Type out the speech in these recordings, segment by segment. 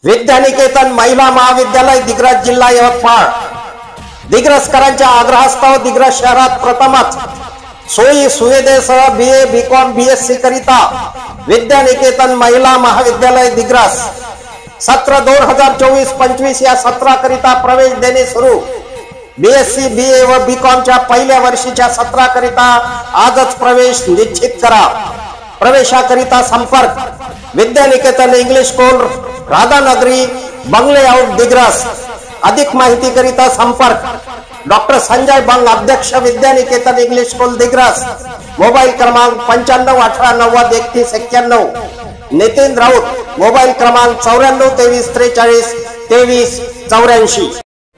विद्यानिकेतन महिला महाविद्यालय दिग्रस जिल्हा यवतमाळ दिग्रसकरांच्या आग्रहास्तव दिग्रस शहरात प्रथमच सोयी सुविधेसह BA BCom BSc करिता विद्यानिकेतन महिला महाविद्यालय दिग्रस सत्र 2024-25 या सत्राकरिता प्रवेश देणे सुरू। BSc BA व BCom च्या पहिल्या वर्षीच्या सत्राकरिता आजच प्रवेश निश्चित करा। प्रवेशाकरिता संपर्क विद्यानिकेतन इंग्लिश स्कूल राधानगरी बंगले आउट दिग्रस। अधिक माहिती करिता संपर्क डॉक्टर संजय बंग अध्यक्ष Vidyaniketan English school Digras. Mobile क्रमांक 9518903191। नितीन राऊत मोबाइल क्रमांक 9423432384।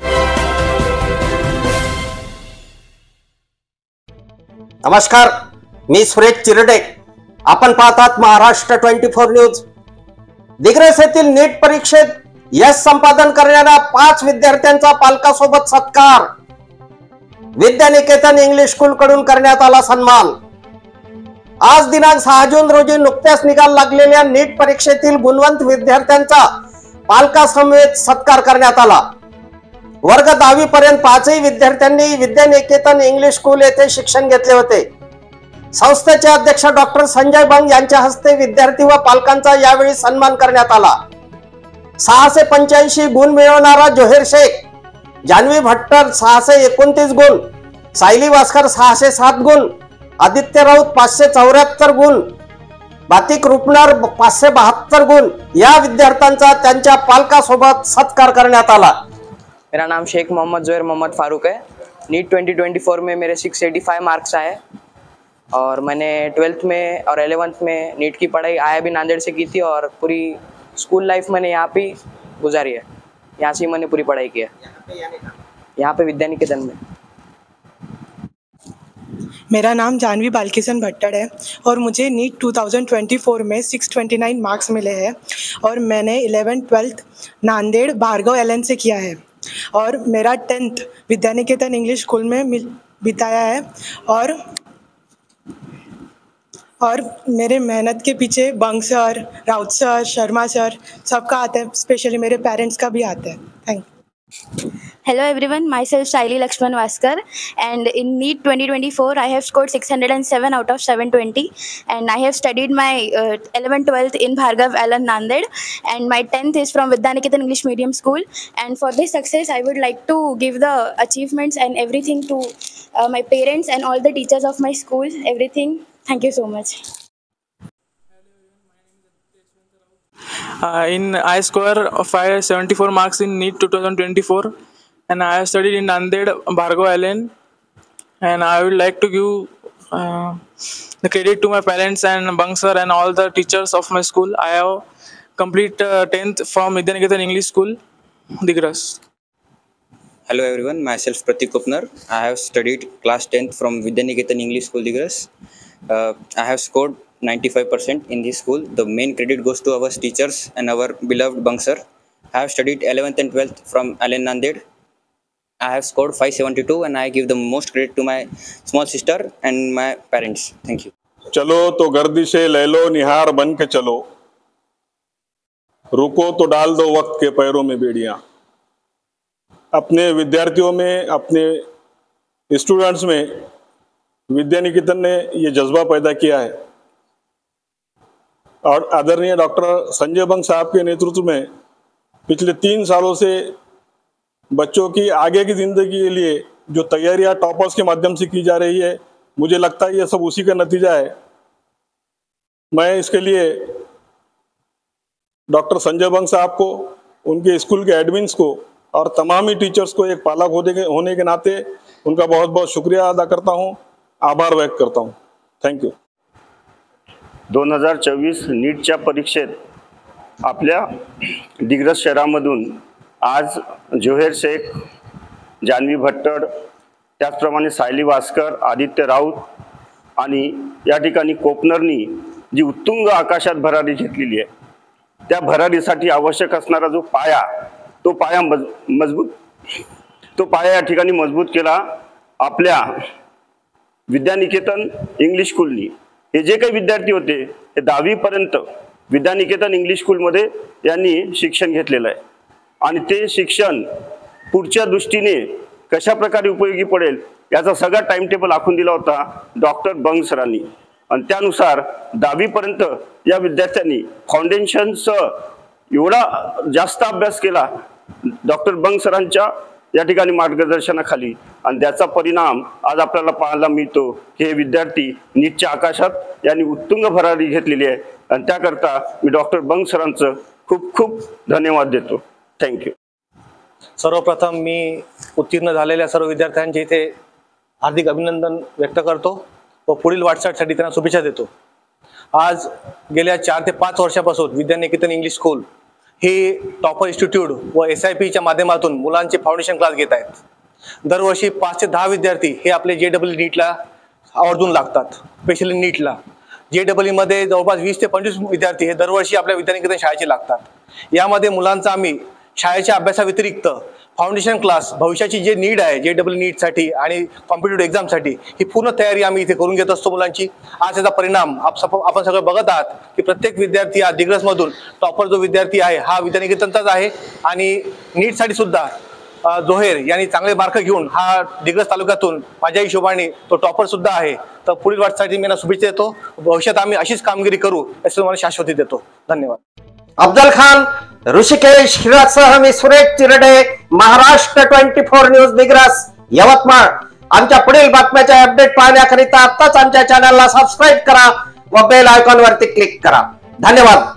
नमस्कार, मी सुरेश चिरडे। आपण पाहतात महाराष्ट्र 24 न्यूज। दिग्रस येथील नीट परीक्षेत यश संपादन करणाऱ्या 5 विद्यार्थ्यांचा पालकांसोबत सत्कार। विद्यानिकेतन इंग्लिश स्कूल कडून करण्यात आला सन्मान। आज दिनांक 6 जून रोजी नुकत्याच निकाल लागलेल्या नीट परीक्षेतील गुणवंत विद्यार्थ्यांचा पालकांसमवेत सत्कार करण्यात आला। वर्ग 10वी पर्यंत 5ही विद्यार्थ्यांनी विद्यानिकेतन इंग्लिश स्कूल येथे शिक्षण घेतले होते। संस्थेचे अध्यक्ष डॉक्टर संजय बंग यांच्या हस्ते विद्यार्थी व पालकांचा यावेळी सन्मान करण्यात आला। 685 गुण मिळवणारा जोहेर शेख, जान्हवी भट्टर 629 गुण, सायली वास्कर 607 गुण, आदित्य राऊत 574 गुण, बातिक रुपनर 572 गुण या विद्यार्थ्यांचा त्यांच्या पालकांसोबत सत्कार करण्यात आला। मेरा नाम शेख मोहम्मद जोहेर मोहम्मद फारूक है। नीट 2024 में मेरे 685 मार्क्स आए और मैंने 12th में और 11th में नीट की पढ़ाई IIB नांदेड़ से की थी और पूरी स्कूल लाइफ मैंने यहाँ पे गुजारी है। यहाँ से मैंने पूरी पढ़ाई की है, यहाँ पे विद्यानिकेतन में। मेरा नाम जान्हवी बालकिशन भट्टर है और मुझे नीट 2024 में 629 मार्क्स मिले हैं और मैंने 11th-12th नांदेड़ भार्गव LN से किया है और मेरा 10th विद्यानिकेतन इंग्लिश स्कूल में बिताया है और मेरे मेहनत के पीछे Bang sir, Raut sir, Sharma sir सबका आता है, स्पेशली मेरे पेरेंट्स का भी आता है। Thank you. Hello everyone, myself Shaili Lakshman Vaskar and in NEET 2024 I have scored 607 out of 720 and I have studied my 11th-12th in Bhargav LN Nanded and my 10th is from Vidyaniketan English Medium School, and for this success I would like to give the achievements and everything to my parents and all the teachers of my school, everything. Thank you so much. I score 574 marks in NEET 2024 and I have studied in Nanded Bhargav LN, and I would like to give the credit to my parents and Bang sir and all the teachers of my school. I have complete 10th from Vidyaniketan English School, Digras. Hello everyone, myself Pratik Upnar. I have studied class 10th from Vidyaniketan English School, Digras. I have scored 95% in this school. The main credit goes to our teachers and our beloved Bang sir. I have studied 11th and 12th from LN Nanded. I have scored 572 and I give the most credit to my small sister and my parents. Thank you. चलो तो गर्दिशे ले low निहार बन के चलो, रुको तो डाल दो वक्त के पैरों में बेड़ियां। अपने विद्यार्थियों में, अपने स्टूडेंट्स में विद्यानिकेतन ने ये जज्बा पैदा किया है और आदरणीय डॉक्टर संजय बंग साहब के नेतृत्व में पिछले 3 सालों से बच्चों की आगे की ज़िंदगी के लिए जो तैयारियां टॉपर्स के माध्यम से की जा रही है, मुझे लगता है ये सब उसी का नतीजा है। मैं इसके लिए डॉक्टर संजय बंग साहब को, उनके स्कूल के एडमिन्स को और तमाम ही टीचर्स को एक पालक होने के नाते उनका बहुत बहुत शुक्रिया अदा करता हूँ, आभार व्यक्त करता हूँ। Thank you. 2024 नीटच्या परीक्षेत आपल्या दिग्रस शहरामधून आज जोहेर शेख, जान्हवी भट्टर, त्याचप्रमाणे सायली वास्कर, आदित्य राऊत आणि या ठिकाणी कोपनरनी जी उत्तुंग आकाशात भरारी घेतलेली आहे, त्या भरारीसाठी आवश्यक असणारा जो पाया, तो पाया या ठिकाणी मजबूत केला आपल्या विद्यानिकेतन इंग्लिश स्कूलनी। हे जे काही विद्यार्थी होते हे 10वी पर्यंत विद्यानिकेतन इंग्लिश स्कूलमध्ये यांनी शिक्षण घेतलेलं आहे आणि ते शिक्षण पुढच्या दृष्टीने कशा प्रकारे उपयोगी पडेल याचा सगळा टाइम टेबल आखून दिला होता डॉक्टर बंग सरांनी आणि त्यानुसार 10वी पर्यंत या विद्यार्थ्यांनी फाउंडेशनसह एवढा जास्त अभ्यास केला डॉक्टर बंग सरांच्या या ठिकाणी मार्गदर्शनाखाली आणि त्याचा परिणाम आज आपल्याला पाहायला मिळतो की हे विद्यार्थी नीटच्या आकाशात यांनी उत्तुंग भरारी घेतलेली आहे आणि त्याकरता मी डॉक्टर बंग सरांचं खूप खूप धन्यवाद देतो. थँक्यू. सर्वप्रथम मी उत्तीर्ण झालेल्या सर्व विद्यार्थ्यांचे इथे हार्दिक अभिनंदन व्यक्त करतो व पुढील वाटचालीसाठी त्यांना शुभेच्छा देतो. आज गेल्या 4 ते 5 वर्षापासून विद्यानिकेतन इंग्लिश स्कूल हे टॉपर इन्स्टिट्यूट व SIPच्या माध्यमातून मुलांचे फाउंडेशन क्लास घेत आहेत. दरवर्षी 5 ते 10 विद्यार्थी हे आपले JEE नीटला आवर्जून लागतात. स्पेशली नीटला JEE मध्ये जवळपास 20 ते 25 विद्यार्थी हे दरवर्षी आपल्या विद्यानिकेतन शाळेचे लागतात. यामध्ये मुलांचा आम्ही शाळेच्या अभ्यासाव्यतिरिक्त फाउंडेशन क्लास भविष्याची जे नीड आहे JEE नीटसाठी आणि कॉम्पिटिटिव्ह एक्झामसाठी ही पूर्ण तयारी आम्ही इथे करून घेत असतो मुलांची. आज त्याचा परिणाम आपण सगळं बघत आहात की प्रत्येक विद्यार्थी हा दिग्रसमधून टॉपर जो विद्यार्थी आहे हा विद्यानिकेतनचाच आहे आणि नीटसाठी सुद्धा जोहेर यांनी चांगले मार्क घेऊन हा दिग्रस तालुक्यातून माझ्या हिशोबाने तो टॉपर सुद्धा आहे. तर पुढील वाटचालीसाठी मी शुभेच्छा देतो. भविष्यात आम्ही अशीच कामगिरी करू याची तुम्हाला शाश्वती देतो. धन्यवाद. अफजल खान, ऋषिकेश हिरासह मी सुरेश चिरडे, महाराष्ट्र 24 न्यूज दिग्रस यवतमाळ. आमच्या पुढील बातम्याचे अपडेट पाहण्याकरिता आताच आमच्या चॅनलला सबस्क्राईब करा व बेल आयकॉन वरती क्लिक करा. धन्यवाद.